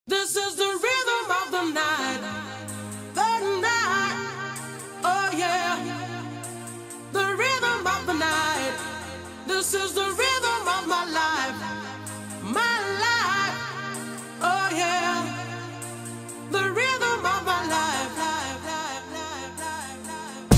This is the rhythm of the night, oh yeah, the rhythm of the night. This is the rhythm of my life, oh yeah, the rhythm of my life, life, life, life, life, life.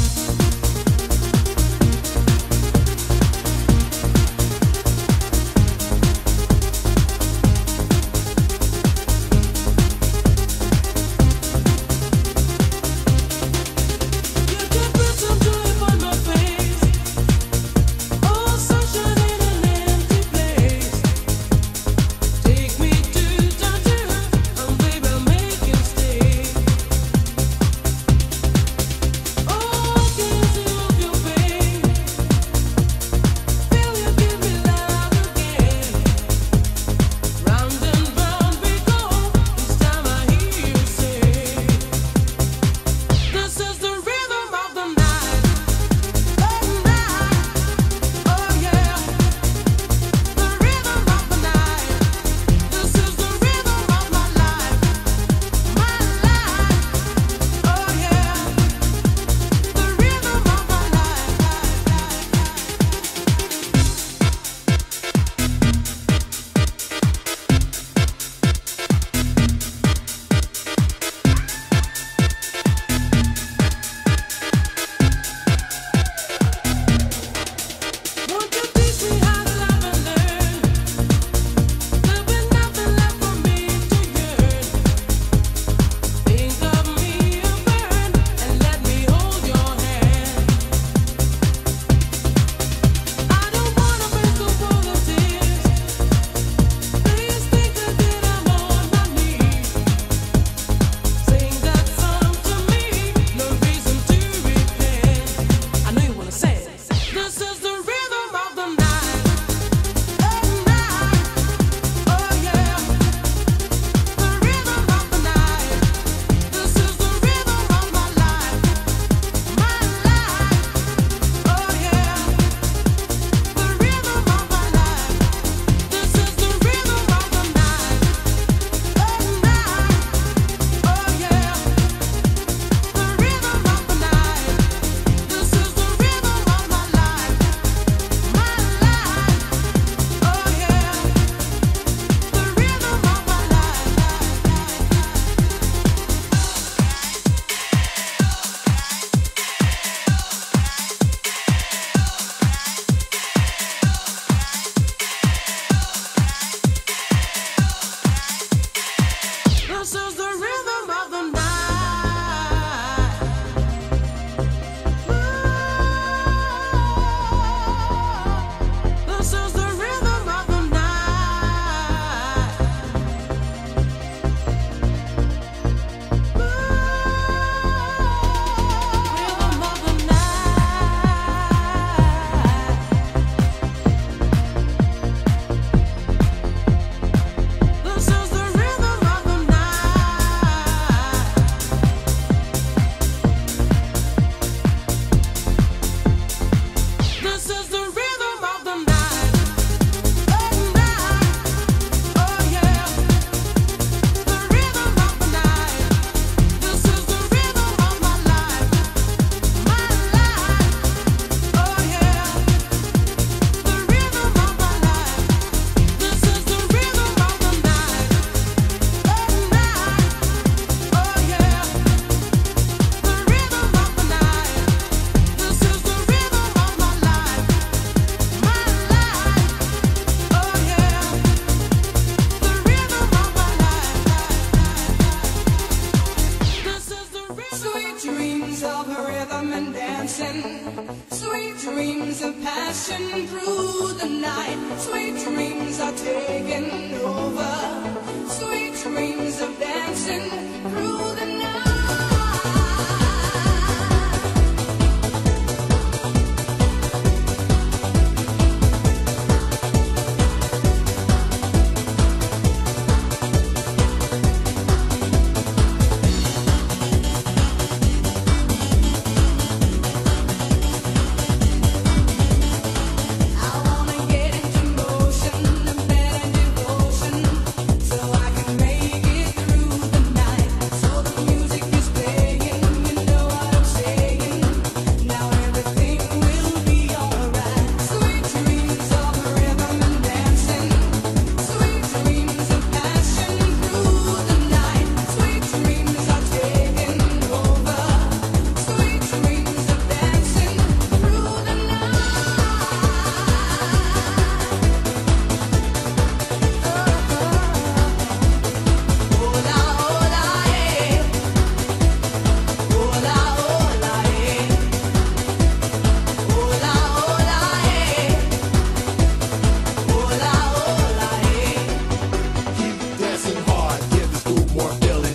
This is the rhythm of the night. This is the rhythm of the night. Rhythm of the night. This is the rhythm of the This is the rhythm of the night, oh yeah, the rhythm of the night. This is the rhythm of my life, oh yeah, the rhythm of my life. This is the rhythm of the night, oh yeah, the rhythm of the night. This is the rhythm of my life, oh yeah, the rhythm of my life. This is the rhythm. Sweet dreams of rhythm and dancing, sweet dreams of passion through the night. Sweet dreams are taking over, sweet dreams of dancing through the night. I wanna get into motion, a better devotion, so I can make it through. scoop more filling.